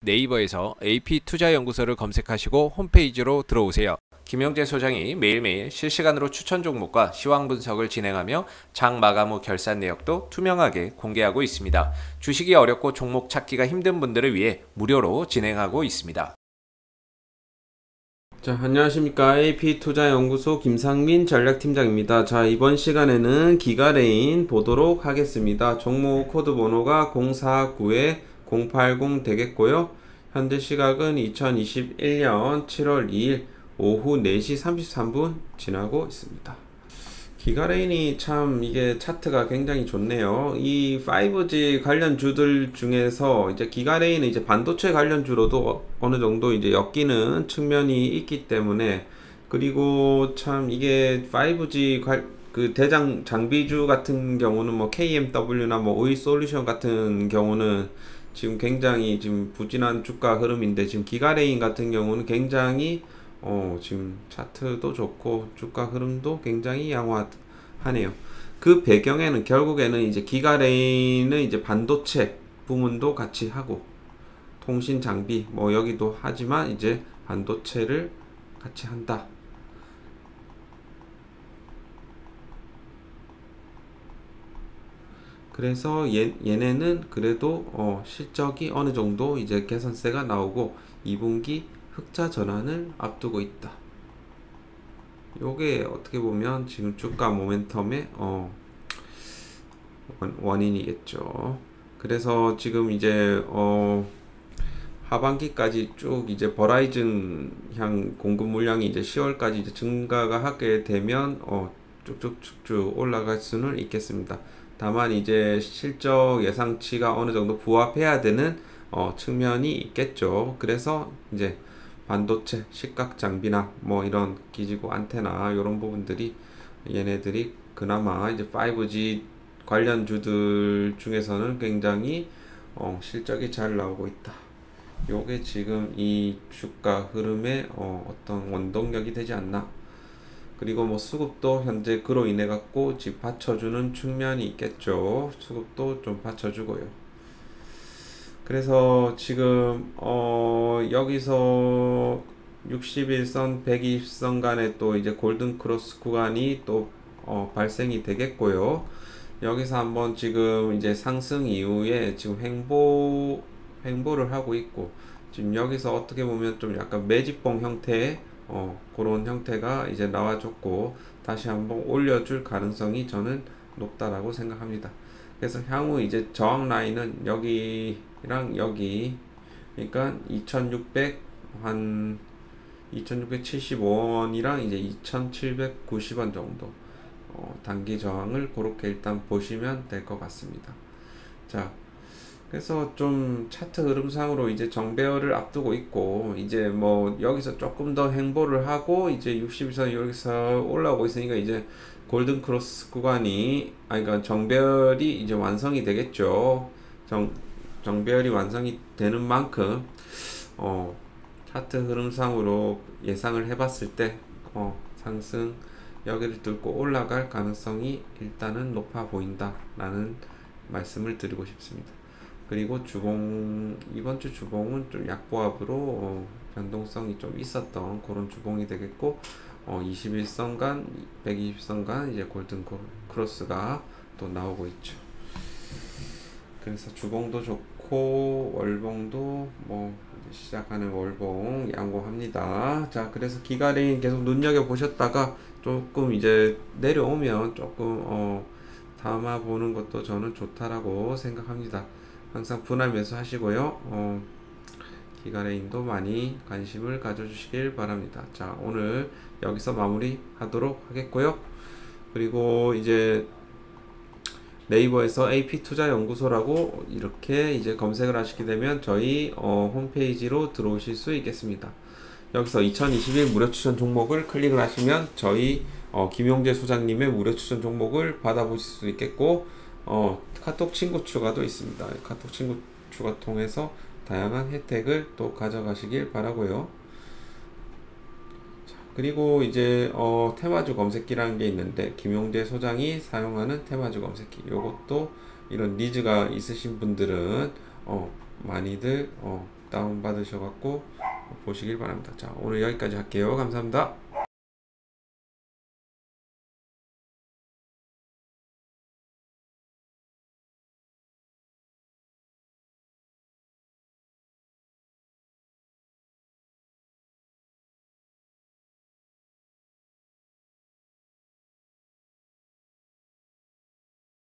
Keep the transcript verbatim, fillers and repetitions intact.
네이버에서 에이피투자연구소를 검색하시고 홈페이지로 들어오세요. 김영재 소장이 매일매일 실시간으로 추천 종목과 시황 분석을 진행하며 장 마감 후 결산 내역도 투명하게 공개하고 있습니다. 주식이 어렵고 종목 찾기가 힘든 분들을 위해 무료로 진행하고 있습니다. 자, 안녕하십니까. 에이피투자연구소 김상민 전략팀장입니다. 자, 이번 시간에는 기가레인 보도록 하겠습니다. 종목 코드 번호가 공사구에 공팔공 되겠고요. 현재 시각은 이천이십일 년 칠월 이일 오후 네 시 삼십삼 분 지나고 있습니다. 기가레인이 참 이게 차트가 굉장히 좋네요. 이 파이브지 관련주들 중에서 이제 기가레인은 이제 반도체 관련주로도 어느 정도 이제 엮이는 측면이 있기 때문에, 그리고 참 이게 파이브지 관, 그 대장 장비주 같은 경우는 뭐 케이엠더블유나 뭐 오이솔루션 같은 경우는 지금 굉장히 지금 부진한 주가 흐름인데, 지금 기가레인 같은 경우는 굉장히 어 지금 차트도 좋고 주가 흐름도 굉장히 양호하네요. 그 배경에는 결국에는 이제 기가레인은 이제 반도체 부문도 같이 하고 통신 장비 뭐 여기도 하지만 이제 반도체를 같이 한다. 그래서 얘, 얘네는 그래도 어 실적이 어느 정도 이제 개선세가 나오고 이 분기 흑자 전환을 앞두고 있다. 요게 어떻게 보면 지금 주가 모멘텀의 어 원, 원인이겠죠. 그래서 지금 이제 어 하반기까지 쭉 이제 버라이즌 향 공급 물량이 이제 시월까지 이제 증가가 하게 되면 어 쭉쭉쭉쭉 올라갈 수는 있겠습니다. 다만 이제 실적 예상치가 어느 정도 부합해야 되는 어 측면이 있겠죠. 그래서 이제 반도체, 식각 장비나 뭐 이런 기지고 안테나 이런 부분들이 얘네들이 그나마 이제 파이브지 관련주들 중에서는 굉장히 어 실적이 잘 나오고 있다. 요게 지금 이 주가 흐름의 어 어떤 원동력이 되지 않나. 그리고 뭐 수급도 현재 그로 인해 갖고 지금 받쳐주는 측면이 있겠죠. 수급도 좀 받쳐주고요. 그래서 지금 어 여기서 육십일 선, 백이십 선 간에 또 이제 골든 크로스 구간이 또 어 발생이 되겠고요. 여기서 한번 지금 이제 상승 이후에 지금 횡보 횡보를 하고 있고, 지금 여기서 어떻게 보면 좀 약간 매집봉 형태의 어 그런 형태가 이제 나와줬고 다시 한번 올려줄 가능성이 저는 높다라고 생각합니다. 그래서 향후 이제 저항 라인은 여기랑 여기, 그러니까 이천육백 한 이천육백칠십오 원이랑 이제 이천칠백구십 원 정도 어 단기 저항을 그렇게 일단 보시면 될 것 같습니다. 자, 그래서 좀 차트 흐름상으로 이제 정배열을 앞두고 있고, 이제 뭐 여기서 조금 더 행보를 하고 이제 육십일 선 여기서 올라오고 있으니까 이제 골든 크로스 구간이 아니 그러니까 정배열이 이제 완성이 되겠죠. 정 정배열이 완성이 되는 만큼 어 차트 흐름상으로 예상을 해봤을 때 어 상승 여기를 뚫고 올라갈 가능성이 일단은 높아 보인다 라는 말씀을 드리고 싶습니다. 그리고 주봉, 이번 주 주봉은 좀 약보합으로 어, 변동성이 좀 있었던 그런 주봉이 되겠고, 어, 이십일 선간, 백이십 선간 이제 골든 크로스가 또 나오고 있죠. 그래서 주봉도 좋고 월봉도 뭐 시작하는 월봉 양호합니다. 자, 그래서 기가레인 계속 눈여겨 보셨다가 조금 이제 내려오면 조금 어 담아 보는 것도 저는 좋다라고 생각합니다. 항상 분할 매수 하시고요. 어, 기가레인도 많이 관심을 가져주시길 바랍니다. 자, 오늘 여기서 마무리 하도록 하겠고요. 그리고 이제 네이버에서 에이피투자연구소라고 이렇게 이제 검색을 하시게 되면 저희 어, 홈페이지로 들어오실 수 있겠습니다. 여기서 이천이십일 무료 추천 종목을 클릭을 하시면 저희 어, 김용재 소장님의 무료 추천 종목을 받아보실 수 있겠고, 어, 카톡 친구 추가도 있습니다. 카톡 친구 추가 통해서 다양한 혜택을 또 가져가시길 바라고요. 자, 그리고 이제 어, 테마주 검색기라는 게 있는데, 김용재 소장이 사용하는 테마주 검색기, 요것도 이런 니즈가 있으신 분들은 어, 많이들 어, 다운 받으셔갖고 보시길 바랍니다. 자, 오늘 여기까지 할게요. 감사합니다.